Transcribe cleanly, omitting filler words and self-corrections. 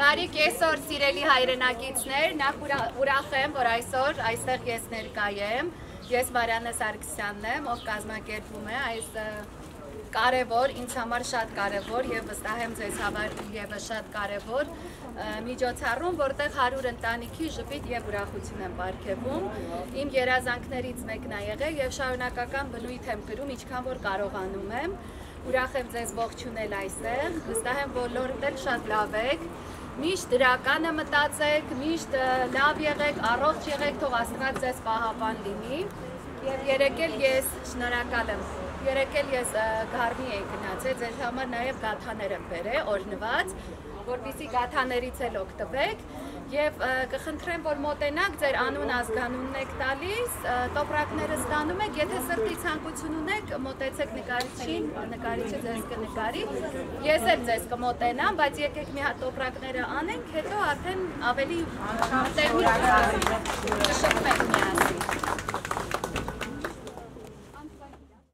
Բարի կեսօր սիրելի հայրենակիցներ, նախ ուրախ եմ, որ այսօր այստեղ ես ներկա եմ, ես Marianna Sargsyanն եմ, ով կազմակերպում է այս կարևոր, ինձ համար շատ կարևոր եւ վստահ եմ ձեզ համար եւս շատ կարևոր միջոցառում, որտեղ 100 ընտանիքի ժպիտ եւ ուրախություն եմ պարգևում։ Իմ երազանքներից մեկն է եղել եւ շարունակական բնույթ եմ կրում, ինչքան որ կարողանում եմ։ Ուրախ եմ ձեզ ողջունել այստեղ, վստահ եմ բոլորդ էլ շատ լավ եք, միշտ դրականը մտածեք, միշտ լավ եղեք, առողջ եղեք, թող Աստված ձեզ պահապան լինի։ Եվ երեկ էլ ես շնորհակալ եմ, երեկ էլ ես գարմի էի գնացել, ձեզ համար նաև գաթաներ եմ բերել, օրհնված, որպեսզի գաթաներից էլ օգտվեք եւ կխնդրեմ, որ մոտենաք, ձեր անուն ազգանունն եք տալիս, տոպրակները ստանում եք, եթե սրտի ցանկություն ունեք, մոտեցեք նկարիչին, նկարիչը ձեզ կնկարի, ես էլ ձեզ կմոտենամ, բայց եկեք մի հատ տոպրակները անենք, հետո արդեն ավելի մտերմիկ